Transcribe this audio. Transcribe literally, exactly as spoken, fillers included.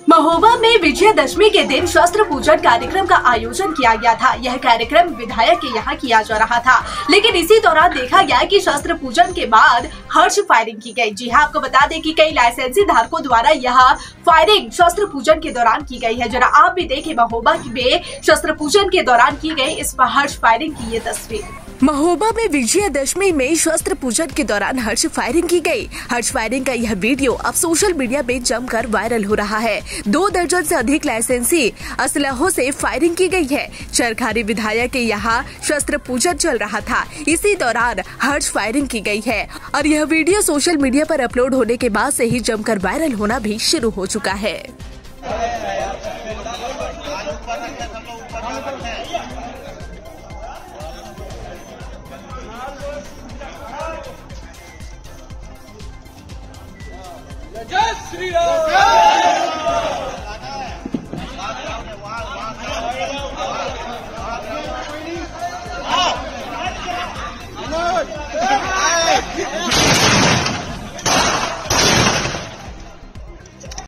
महोबा में विजयदशमी के दिन शस्त्र पूजन कार्यक्रम का आयोजन किया गया था। यह कार्यक्रम विधायक के यहाँ किया जा रहा था, लेकिन इसी दौरान देखा गया कि शस्त्र पूजन के बाद हर्ष फायरिंग की गई। जी हाँ, आपको बता दें कि कई लाइसेंसी धारकों द्वारा यह फायरिंग शस्त्र पूजन के दौरान की गई है। जरा आप भी देखें महोबा में शस्त्र पूजन के दौरान की गई इस हर्ष फायरिंग की ये तस्वीर। महोबा में विजयदशमी में शस्त्र पूजन के दौरान हर्ष फायरिंग की गई। हर्ष फायरिंग का यह वीडियो अब सोशल मीडिया में जमकर वायरल हो रहा है। दो दर्जन से अधिक लाइसेंसी असलहों से फायरिंग की गई है। चरखारी विधायक के यहाँ शस्त्र पूजन चल रहा था, इसी दौरान हर्ष फायरिंग की गई है और यह वीडियो सोशल मीडिया पर अपलोड होने के बाद से ही जमकर वायरल होना भी शुरू हो चुका है। जय श्री राम। जय